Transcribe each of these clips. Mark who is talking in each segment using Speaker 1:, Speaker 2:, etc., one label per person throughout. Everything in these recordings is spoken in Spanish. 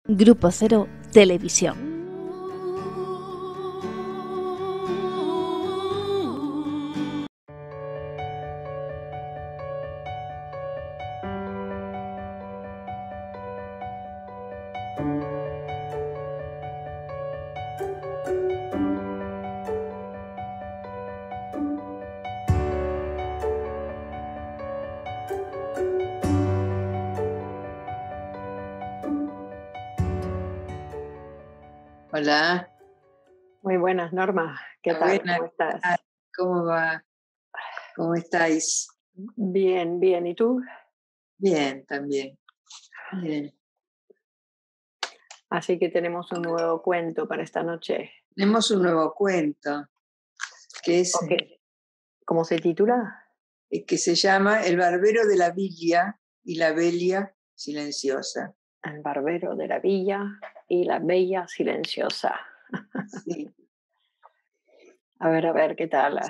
Speaker 1: Grupo Cero Televisión.
Speaker 2: Hola.
Speaker 3: Muy buenas, Norma. ¿Qué tal?
Speaker 2: Buenas.
Speaker 3: ¿Cómo estás?
Speaker 2: ¿Cómo va? ¿Cómo estáis?
Speaker 3: Bien, bien. ¿Y tú?
Speaker 2: Bien, también. Bien.
Speaker 3: Así que tenemos un nuevo cuento para esta noche.
Speaker 2: Tenemos un nuevo cuento que es
Speaker 3: Okay. ¿Cómo se titula?
Speaker 2: que se llama El barbero de la villa y la bella silenciosa.
Speaker 3: El barbero de la villa y la bella silenciosa.
Speaker 2: Sí.
Speaker 3: A ver, ¿qué tal?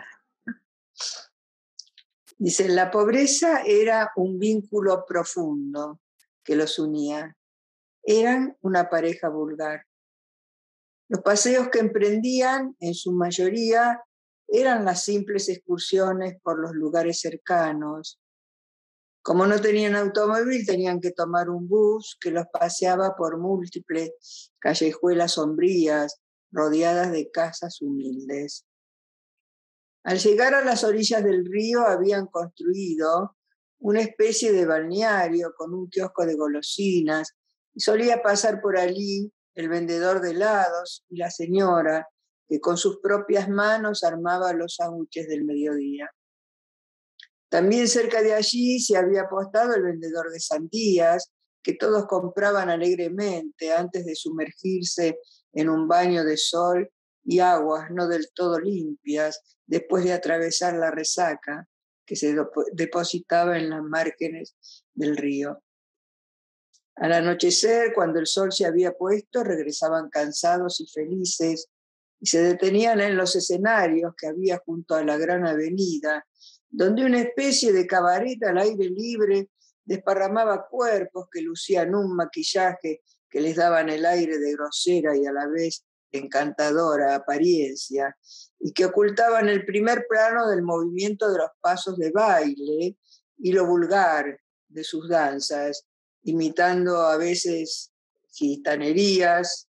Speaker 2: Dice, la pobreza era un vínculo profundo que los unía. Eran una pareja vulgar. Los paseos que emprendían, en su mayoría, eran las simples excursiones por los lugares cercanos. Como no tenían automóvil, tenían que tomar un bus que los paseaba por múltiples callejuelas sombrías, rodeadas de casas humildes. Al llegar a las orillas del río habían construido una especie de balneario con un kiosco de golosinas y solía pasar por allí el vendedor de helados y la señora que con sus propias manos armaba los sándwiches del mediodía. También cerca de allí se había apostado el vendedor de sandías, que todos compraban alegremente antes de sumergirse en un baño de sol y aguas no del todo limpias, después de atravesar la resaca que se depositaba en las márgenes del río. Al anochecer, cuando el sol se había puesto, regresaban cansados y felices y se detenían en los escenarios que había junto a la gran avenida, donde una especie de cabaret al aire libre desparramaba cuerpos que lucían un maquillaje que les daban el aire de grosera y a la vez encantadora apariencia, y que ocultaban el primer plano del movimiento de los pasos de baile y lo vulgar de sus danzas, imitando a veces gitanerías,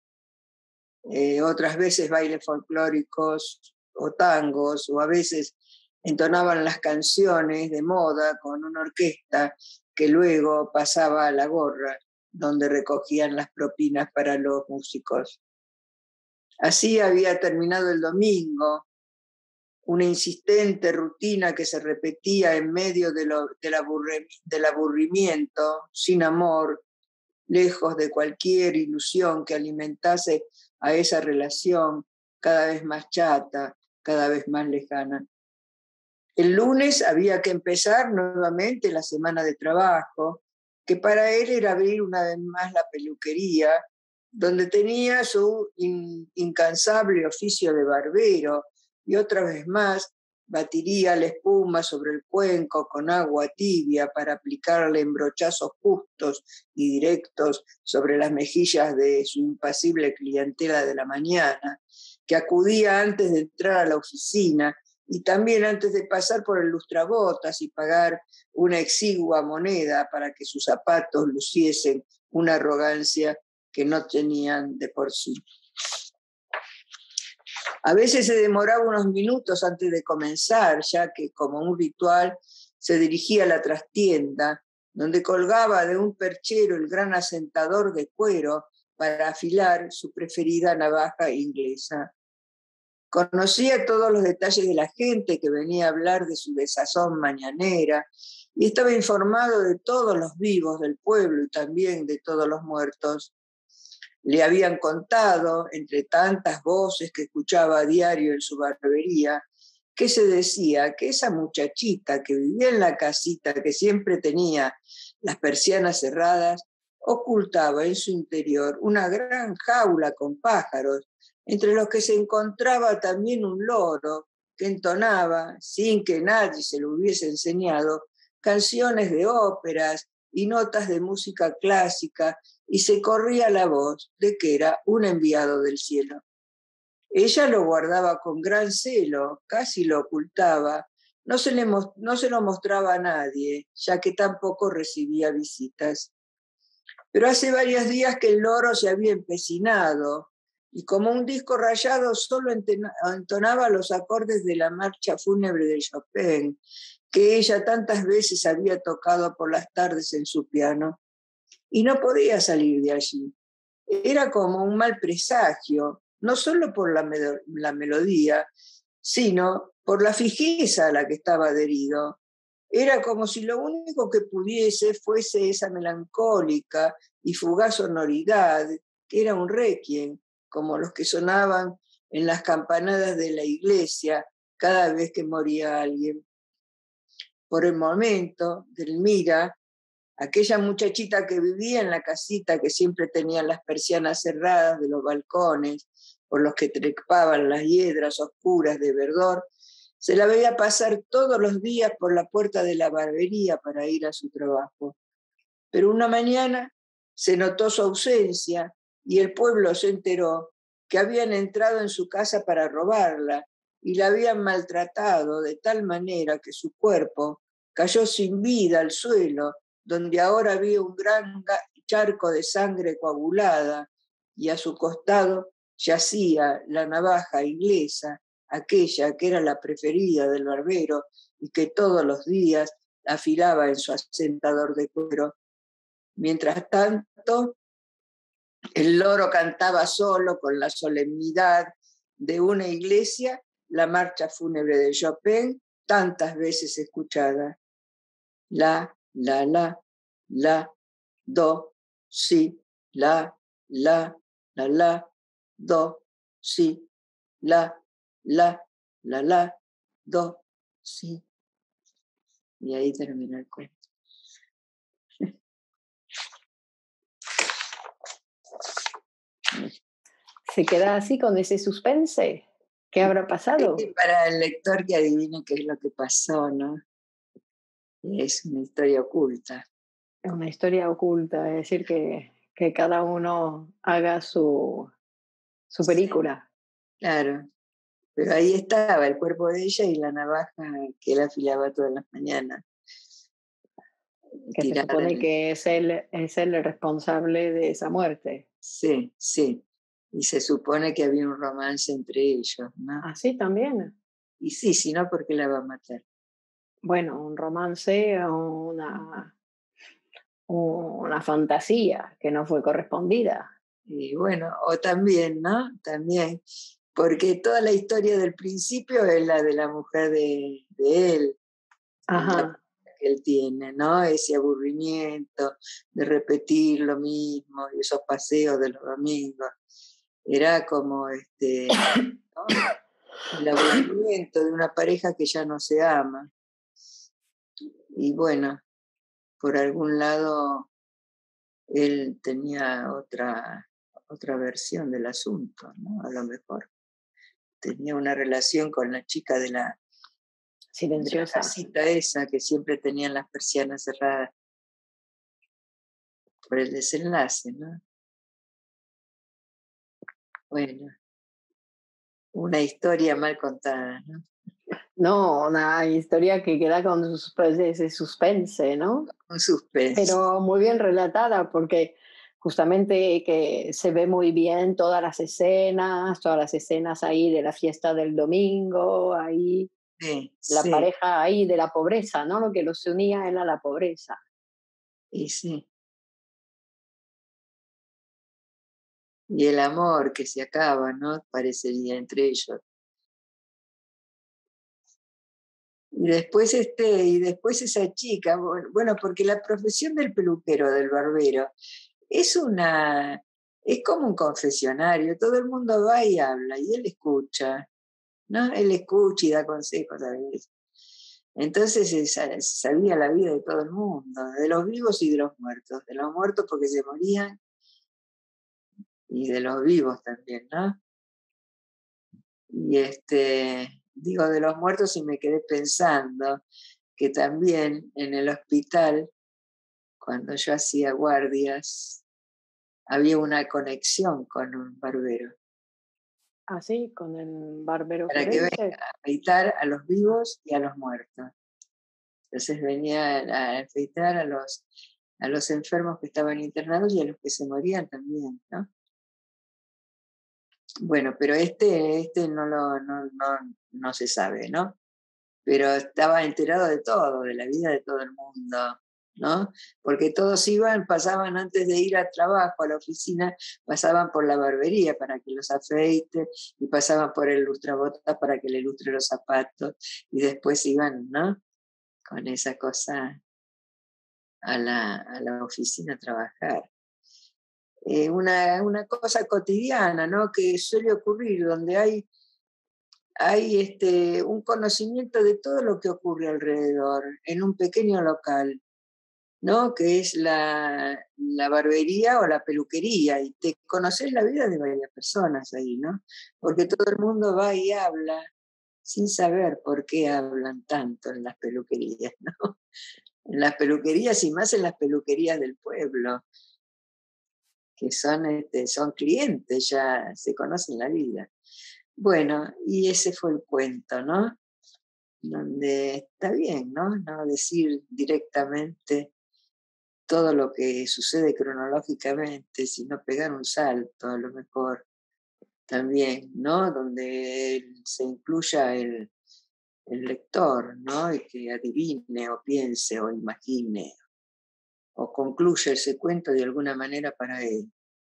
Speaker 2: otras veces bailes folclóricos o tangos, o a veces entonaban las canciones de moda con una orquesta que luego pasaba a la gorra, donde recogían las propinas para los músicos. Así había terminado el domingo, una insistente rutina que se repetía en medio del aburrimiento, sin amor, lejos de cualquier ilusión que alimentase a esa relación cada vez más chata, cada vez más lejana. El lunes había que empezar nuevamente la semana de trabajo, que para él era abrir una vez más la peluquería, donde tenía su incansable oficio de barbero, y otra vez más batiría la espuma sobre el cuenco con agua tibia para aplicarle embrochazos justos y directos sobre las mejillas de su impasible clientela de la mañana, que acudía antes de entrar a la oficina y también antes de pasar por el lustrabotas y pagar una exigua moneda para que sus zapatos luciesen una arrogancia que no tenían de por sí. A veces se demoraba unos minutos antes de comenzar, ya que, como un ritual, se dirigía a la trastienda, donde colgaba de un perchero el gran asentador de cuero para afilar su preferida navaja inglesa. Conocía todos los detalles de la gente que venía a hablar de su desazón mañanera y estaba informado de todos los vivos del pueblo y también de todos los muertos. Le habían contado, entre tantas voces que escuchaba a diario en su barbería, que se decía que esa muchachita que vivía en la casita que siempre tenía las persianas cerradas, ocultaba en su interior una gran jaula con pájaros, entre los que se encontraba también un loro que entonaba, sin que nadie se lo hubiese enseñado, canciones de óperas y notas de música clásica y se corría la voz de que era un enviado del cielo. Ella lo guardaba con gran celo, casi lo ocultaba, no se lo mostraba a nadie, ya que tampoco recibía visitas. Pero hace varios días que el loro se había empecinado, y como un disco rayado solo entonaba los acordes de la marcha fúnebre de Chopin, que ella tantas veces había tocado por las tardes en su piano, y no podía salir de allí. Era como un mal presagio, no solo por la melodía, sino por la fijeza a la que estaba adherido. Era como si lo único que pudiese fuese esa melancólica y fugaz sonoridad, que era un requiem, como los que sonaban en las campanadas de la iglesia cada vez que moría alguien. Por el momento, Delmira, aquella muchachita que vivía en la casita que siempre tenía las persianas cerradas de los balcones, por los que trepaban las hiedras oscuras de verdor, se la veía pasar todos los días por la puerta de la barbería para ir a su trabajo. Pero una mañana se notó su ausencia y el pueblo se enteró que habían entrado en su casa para robarla y la habían maltratado de tal manera que su cuerpo cayó sin vida al suelo, donde ahora había un gran charco de sangre coagulada, y a su costado yacía la navaja inglesa, aquella que era la preferida del barbero y que todos los días afilaba en su asentador de cuero. Mientras tanto, el loro cantaba solo con la solemnidad de una iglesia la marcha fúnebre de Chopin, tantas veces escuchada. La, do, si, la, do, si, la, do, si. Y ahí termina el cuento.
Speaker 3: Se queda así con ese suspense. ¿Qué habrá pasado?
Speaker 2: Y para el lector que adivine qué es lo que pasó, ¿no? Es una historia oculta.
Speaker 3: Es una historia oculta, es decir, que cada uno haga su película.
Speaker 2: Sí, claro, pero ahí estaba el cuerpo de ella y la navaja que él afilaba todas las mañanas.
Speaker 3: Que se supone que es él el responsable de esa muerte.
Speaker 2: Sí, sí. Y se supone que había un romance entre ellos, ¿no?
Speaker 3: ¿Ah, sí, también?
Speaker 2: Y sí, si no, ¿por qué la va a matar?
Speaker 3: Bueno, un romance, una fantasía que no fue correspondida.
Speaker 2: Y bueno, o también, ¿no? También, porque toda la historia del principio es la de la mujer de él.
Speaker 3: Ajá.
Speaker 2: Que él tiene, ¿no? Ese aburrimiento de repetir lo mismo y esos paseos de los domingos. Era como ¿no? El aburrimiento de una pareja que ya no se ama. Y bueno, por algún lado él tenía otra versión del asunto, ¿no? A lo mejor tenía una relación con la chica de la
Speaker 3: silenciosa.
Speaker 2: De la casita esa que siempre tenían las persianas cerradas por el desenlace, ¿no? Bueno, una historia mal contada, ¿no?
Speaker 3: No, una historia que queda con ese suspense, ¿no?
Speaker 2: Un suspense.
Speaker 3: Pero muy bien relatada, porque justamente que se ve muy bien todas las escenas ahí de la fiesta del domingo, ahí
Speaker 2: Sí,
Speaker 3: la
Speaker 2: sí.
Speaker 3: pareja ahí de la pobreza, ¿no? Lo que los unía era la pobreza.
Speaker 2: Y sí. Y el amor que se acaba, ¿no? Parecería entre ellos. Y después esa chica, bueno, porque la profesión del peluquero, del barbero, es como un confesionario, todo el mundo va y habla, y él escucha, ¿no? Él escucha y da consejos a veces. Entonces sabía la vida de todo el mundo, de los vivos y de los muertos porque se morían, y de los vivos también, ¿no? Y digo de los muertos y me quedé pensando que también en el hospital, cuando yo hacía guardias, había una conexión con un barbero
Speaker 3: Así, con el barbero
Speaker 2: para que venga
Speaker 3: forense.
Speaker 2: a afeitar a los vivos y a los muertos. Entonces venía a afeitar a los enfermos que estaban internados y a los que se morían también, ¿no? Bueno, pero este no se sabe, ¿no? Pero estaba enterado de todo, de la vida de todo el mundo, ¿no? Porque todos pasaban antes de ir al trabajo, a la oficina, pasaban por la barbería para que los afeite y pasaban por el lustrabotas para que le lustre los zapatos y después iban, ¿no? Con esa cosa a la oficina a trabajar. Una cosa cotidiana, ¿no? Que suele ocurrir, donde hay un conocimiento de todo lo que ocurre alrededor, en un pequeño local, ¿no? Que es la barbería o la peluquería, y te conoces la vida de varias personas ahí, ¿no? Porque todo el mundo va y habla sin saber por qué hablan tanto en las peluquerías, ¿no? En las peluquerías y más en las peluquerías del pueblo, que son clientes, ya se conocen la vida. Bueno, y ese fue el cuento, ¿no? Donde está bien, ¿no? No decir directamente todo lo que sucede cronológicamente, sino pegar un salto, a lo mejor también, ¿no? Donde se incluya el lector, ¿no? Y que adivine o piense o imagine o concluya ese cuento de alguna manera para él,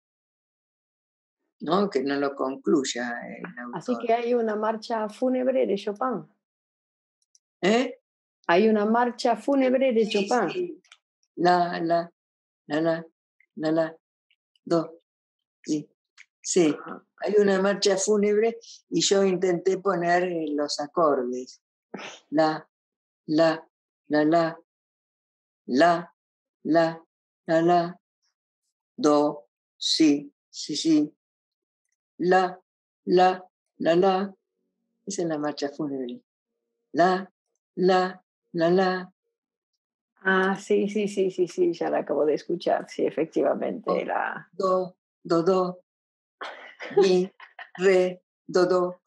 Speaker 2: ¿no? Que no lo concluya el
Speaker 3: Así
Speaker 2: autor.
Speaker 3: que hay una marcha fúnebre de Chopin.
Speaker 2: ¿Eh?
Speaker 3: Hay una marcha fúnebre de
Speaker 2: Sí,
Speaker 3: Chopin.
Speaker 2: sí. La, la, la, do. Sí, sí.
Speaker 3: Ajá.
Speaker 2: Hay una marcha fúnebre y yo intenté poner los acordes. La, la, la, la, la, la, do, sí, sí, sí. La, la. Esa es la marcha fúnebre. La, la.
Speaker 3: Ah, sí, sí, sí, sí, sí, ya la acabo de escuchar, sí, efectivamente.
Speaker 2: Do, mi, re, do.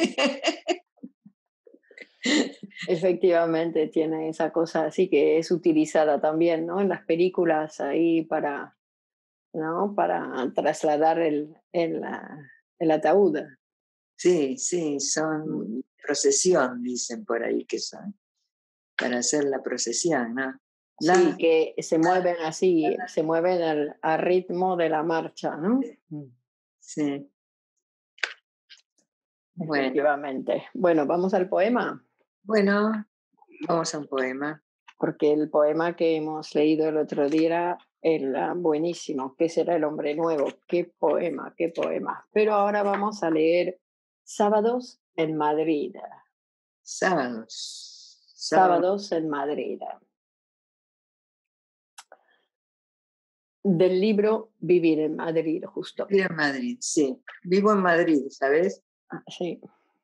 Speaker 3: Efectivamente tiene esa cosa así que es utilizada también, ¿no? En las películas ahí para, ¿no? Para trasladar el ataúd.
Speaker 2: Sí, sí,
Speaker 3: Mm.
Speaker 2: son procesión, dicen por ahí que son, para hacer la procesión, ¿no?
Speaker 3: Sí,
Speaker 2: La,
Speaker 3: que se mueven así, se mueven al ritmo de la marcha, ¿no? Mm.
Speaker 2: sí, bueno,
Speaker 3: Efectivamente. Bueno, vamos al poema,
Speaker 2: bueno, vamos a un poema.
Speaker 3: porque el poema que hemos leído el otro día era buenísimo. ¿Qué será el hombre nuevo? Qué poema, qué poema. Pero ahora vamos a leer Sábados en Madrid.
Speaker 2: Sábados,
Speaker 3: Sábados en Madrid. Del libro Vivir en Madrid, justo.
Speaker 2: vivo en Madrid, sí, vivo en Madrid, ¿sabes?
Speaker 3: Ah, sí,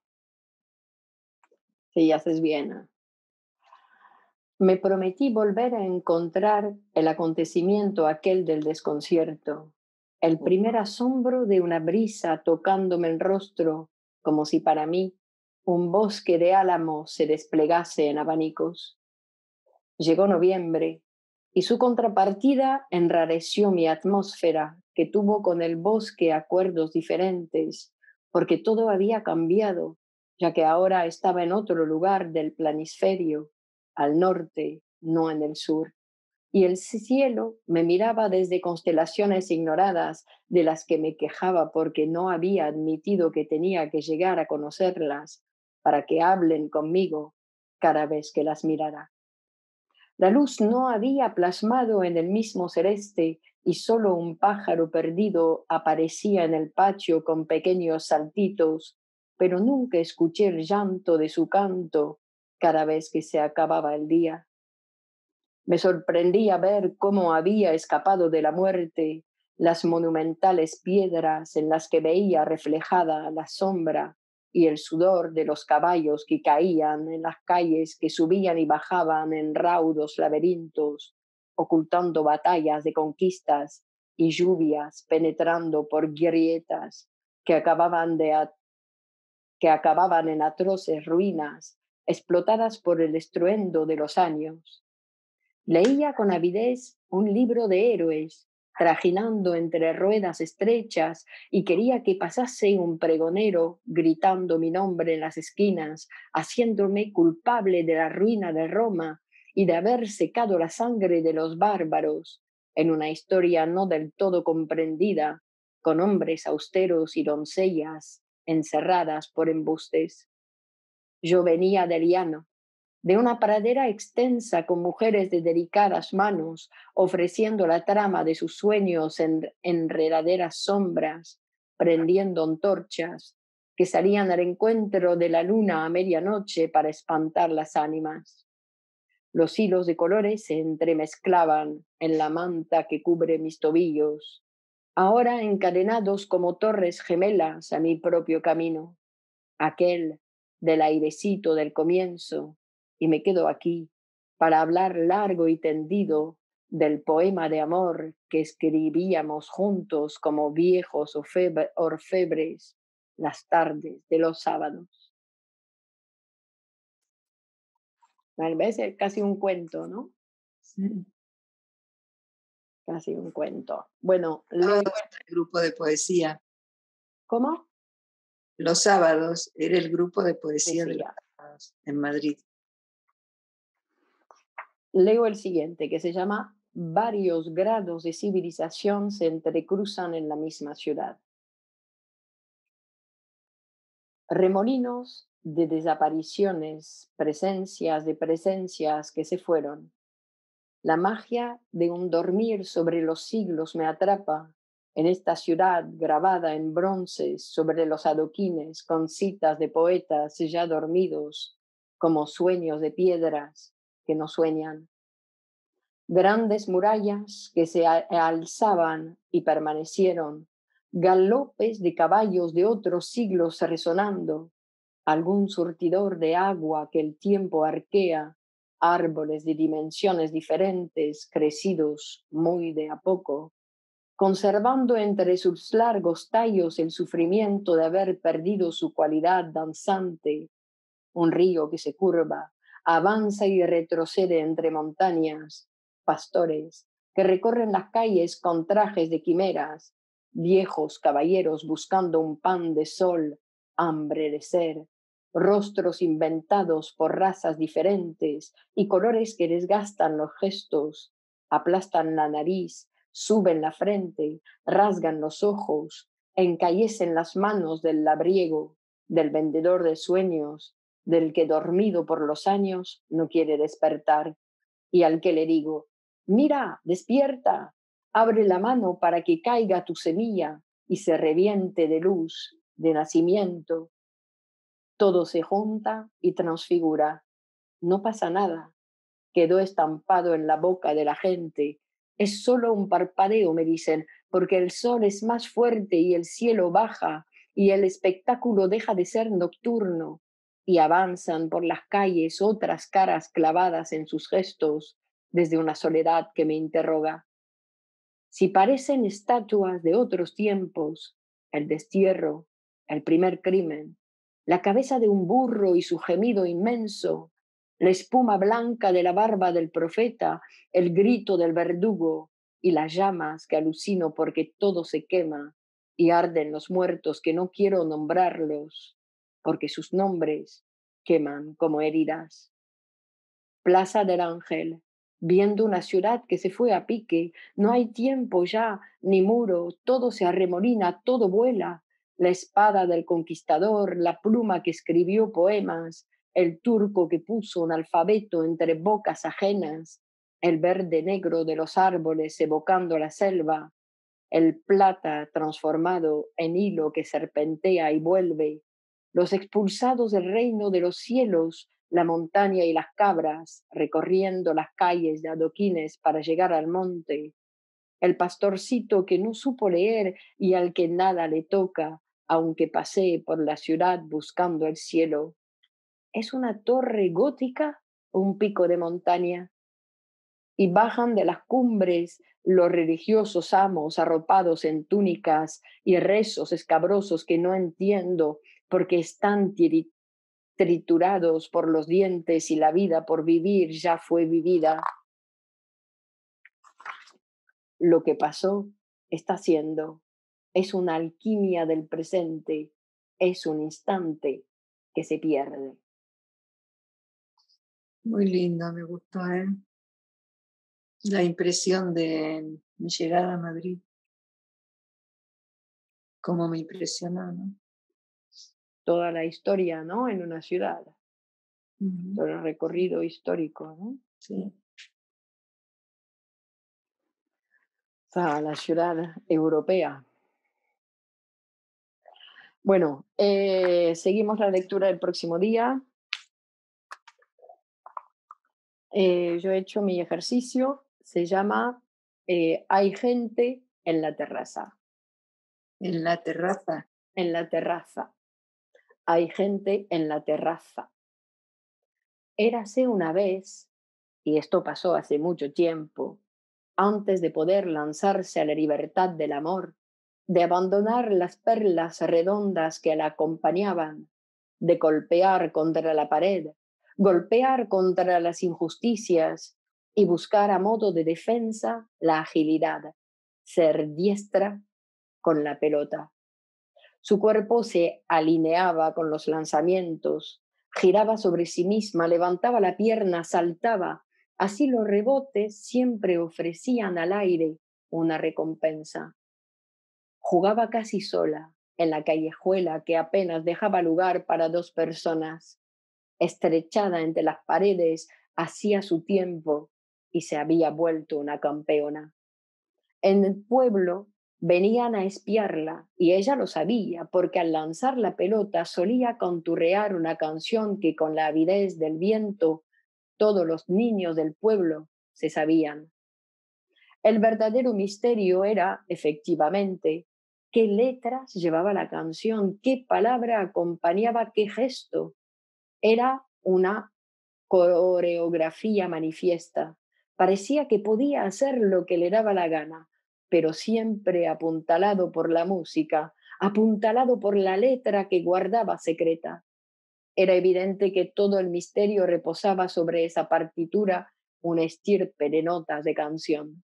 Speaker 3: sí, haces bien. Me prometí volver a encontrar el acontecimiento aquel del desconcierto, el primer asombro de una brisa tocándome el rostro, como si para mí un bosque de álamos se desplegase en abanicos. Llegó noviembre y su contrapartida enrareció mi atmósfera, que tuvo con el bosque acuerdos diferentes, porque todo había cambiado, ya que ahora estaba en otro lugar del planisferio, al norte, no en el sur. Y el cielo me miraba desde constelaciones ignoradas, de las que me quejaba porque no había admitido que tenía que llegar a conocerlas para que hablen conmigo cada vez que las mirara. La luz no había plasmado en el mismo celeste y solo un pájaro perdido aparecía en el patio con pequeños saltitos, pero nunca escuché el llanto de su canto cada vez que se acababa el día. Me sorprendía ver cómo había escapado de la muerte las monumentales piedras en las que veía reflejada la sombra y el sudor de los caballos que caían en las calles que subían y bajaban en raudos laberintos, ocultando batallas de conquistas y lluvias penetrando por grietas que acababan en atroces ruinas explotadas por el estruendo de los años. Leía con avidez un libro de héroes, trajinando entre ruedas estrechas, y quería que pasase un pregonero gritando mi nombre en las esquinas, haciéndome culpable de la ruina de Roma y de haber secado la sangre de los bárbaros, en una historia no del todo comprendida, con hombres austeros y doncellas encerradas por embustes. Yo venía del llano, de una pradera extensa con mujeres de delicadas manos, ofreciendo la trama de sus sueños en enredaderas sombras, prendiendo antorchas que salían al encuentro de la luna a medianoche para espantar las ánimas. Los hilos de colores se entremezclaban en la manta que cubre mis tobillos, ahora encadenados como torres gemelas a mi propio camino, aquel del airecito del comienzo, y me quedo aquí para hablar largo y tendido del poema de amor que escribíamos juntos como viejos orfebres las tardes de los sábados. Tal vez es casi un cuento, ¿no?
Speaker 2: Sí.
Speaker 3: Casi un cuento. Bueno,
Speaker 2: Sábado
Speaker 3: leo.
Speaker 2: era el grupo de poesía.
Speaker 3: ¿Cómo?
Speaker 2: Los sábados era el grupo de poesía de los
Speaker 3: Decía.
Speaker 2: sábados en Madrid.
Speaker 3: Leo el siguiente, que se llama Varios grados de civilización se entrecruzan en la misma ciudad. Remolinos de desapariciones, presencias de presencias que se fueron. La magia de un dormir sobre los siglos me atrapa en esta ciudad grabada en bronce sobre los adoquines con citas de poetas ya dormidos como sueños de piedras que no sueñan. Grandes murallas que se alzaban y permanecieron, galopes de caballos de otros siglos resonando, algún surtidor de agua que el tiempo arquea, árboles de dimensiones diferentes, crecidos muy de a poco, conservando entre sus largos tallos el sufrimiento de haber perdido su cualidad danzante, un río que se curva, avanza y retrocede entre montañas, pastores que recorren las calles con trajes de quimeras, viejos caballeros buscando un pan de sol, hambre de ser, rostros inventados por razas diferentes y colores que desgastan los gestos, aplastan la nariz, suben la frente, rasgan los ojos, encallecen las manos del labriego, del vendedor de sueños, del que dormido por los años no quiere despertar, y al que le digo, mira, despierta, abre la mano para que caiga tu semilla y se reviente de luz, de nacimiento. Todo se junta y transfigura. No pasa nada. Quedó estampado en la boca de la gente. Es solo un parpadeo, me dicen, porque el sol es más fuerte y el cielo baja y el espectáculo deja de ser nocturno, y avanzan por las calles otras caras clavadas en sus gestos desde una soledad que me interroga. Si parecen estatuas de otros tiempos, el destierro, el primer crimen, la cabeza de un burro y su gemido inmenso, la espuma blanca de la barba del profeta, el grito del verdugo y las llamas que alucino porque todo se quema y arden los muertos que no quiero nombrarlos, porque sus nombres queman como heridas. Plaza del Ángel, viendo una ciudad que se fue a pique, no hay tiempo ya, ni muro, todo se arremolina, todo vuela. La espada del conquistador, la pluma que escribió poemas, el turco que puso un alfabeto entre bocas ajenas, el verde negro de los árboles evocando la selva, el plata transformado en hilo que serpentea y vuelve, los expulsados del reino de los cielos, la montaña y las cabras, recorriendo las calles de adoquines para llegar al monte, el pastorcito que no supo leer y al que nada le toca, aunque pasee por la ciudad buscando el cielo. ¿Es una torre gótica o un pico de montaña? y bajan de las cumbres los religiosos amos arropados en túnicas y rezos escabrosos que no entiendo porque están triturados por los dientes y la vida por vivir ya fue vivida. Lo que pasó está siendo, es una alquimia del presente, es un instante que se pierde.
Speaker 2: Muy lindo, me gustó, ¿eh? La impresión de mi llegada a Madrid, cómo me impresionó, ¿no?
Speaker 3: Toda la historia, ¿no? En una ciudad,
Speaker 2: Ujú,
Speaker 3: todo el recorrido histórico, ¿no?
Speaker 2: sí.
Speaker 3: O sea, la ciudad europea. Bueno, seguimos la lectura el próximo día. Yo he hecho mi ejercicio, se llama Hay gente en la terraza.
Speaker 2: En la terraza.
Speaker 3: En la terraza. Hay gente en la terraza. Érase una vez, y esto pasó hace mucho tiempo, antes de poder lanzarse a la libertad del amor, de abandonar las perlas redondas que la acompañaban, de golpear contra la pared, golpear contra las injusticias y buscar a modo de defensa la agilidad, ser diestra con la pelota. Su cuerpo se alineaba con los lanzamientos, giraba sobre sí misma, levantaba la pierna, saltaba. Así los rebotes siempre ofrecían al aire una recompensa. Jugaba casi sola en la callejuela que apenas dejaba lugar para dos personas. Estrechada entre las paredes, hacía su tiempo y se había vuelto una campeona. En el pueblo venían a espiarla y ella lo sabía porque al lanzar la pelota solía canturrear una canción que con la avidez del viento todos los niños del pueblo se sabían. El verdadero misterio era, efectivamente, qué letras llevaba la canción, qué palabra acompañaba qué gesto. Era una coreografía manifiesta. Parecía que podía hacer lo que le daba la gana, pero siempre apuntalado por la música, apuntalado por la letra que guardaba secreta. Era evidente que todo el misterio reposaba sobre esa partitura, una estirpe de notas de canción.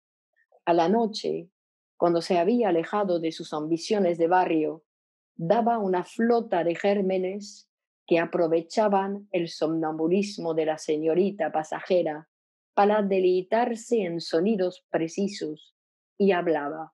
Speaker 3: A la noche, cuando se había alejado de sus ambiciones de barrio, daba una flota de gérmenes que aprovechaban el somnambulismo de la señorita pasajera para deleitarse en sonidos precisos y hablaba.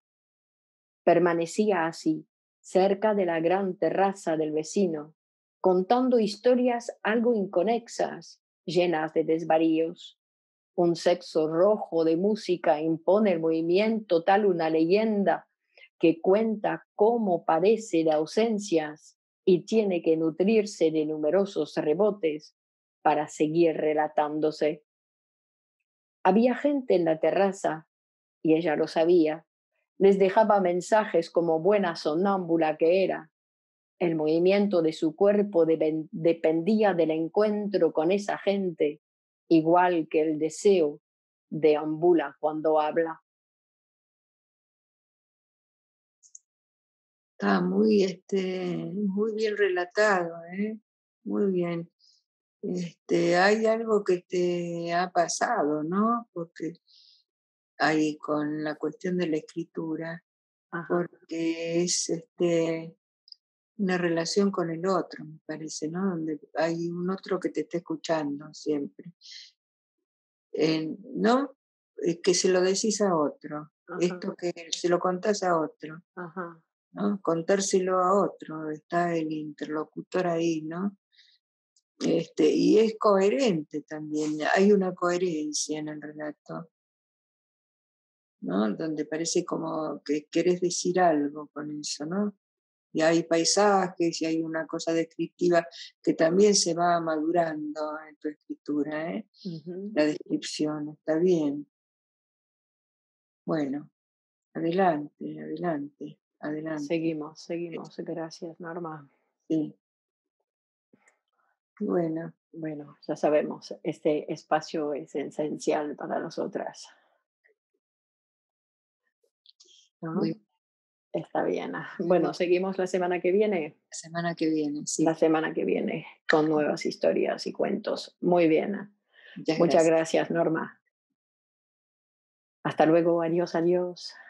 Speaker 3: Permanecía así, cerca de la gran terraza del vecino, contando historias algo inconexas, llenas de desvaríos. Un sexo rojo de música impone el movimiento tal una leyenda que cuenta cómo padece de ausencias y tiene que nutrirse de numerosos rebotes para seguir relatándose. Había gente en la terraza, y ella lo sabía. Les dejaba mensajes como buena sonámbula que era. El movimiento de su cuerpo dependía del encuentro con esa gente, igual que el deseo deambula cuando habla.
Speaker 2: Está muy, muy bien relatado, ¿eh? Muy bien. Hay algo que te ha pasado, ¿no? Porque ahí con la cuestión de la escritura,
Speaker 3: Ajá.
Speaker 2: porque es una relación con el otro, me parece, ¿no? Donde hay un otro que te está escuchando siempre. ¿No? Que se lo decís a otro,
Speaker 3: Ajá,
Speaker 2: esto que se lo contás a otro,
Speaker 3: ajá.
Speaker 2: ¿no? Contárselo a otro, está el interlocutor ahí, ¿no? Y es coherente también, hay una coherencia en el relato, ¿no? Donde parece como que querés decir algo con eso, ¿no? Y hay paisajes y hay una cosa descriptiva que también se va madurando en tu escritura, ¿eh?
Speaker 3: Ujú.
Speaker 2: La descripción, está bien. Bueno, adelante, adelante, adelante.
Speaker 3: Seguimos. Gracias, Norma.
Speaker 2: Sí. Bueno,
Speaker 3: Bueno, ya sabemos, este espacio es esencial para nosotras, ¿no?
Speaker 2: muy
Speaker 3: Está bien.
Speaker 2: bueno,
Speaker 3: Bueno, seguimos la semana que viene.
Speaker 2: la semana que viene,
Speaker 3: La
Speaker 2: sí.
Speaker 3: semana que viene con nuevas historias y cuentos. Muy bien.
Speaker 2: Muchas
Speaker 3: Muchas
Speaker 2: gracias.
Speaker 3: gracias, Norma. Hasta luego. Adiós, adiós.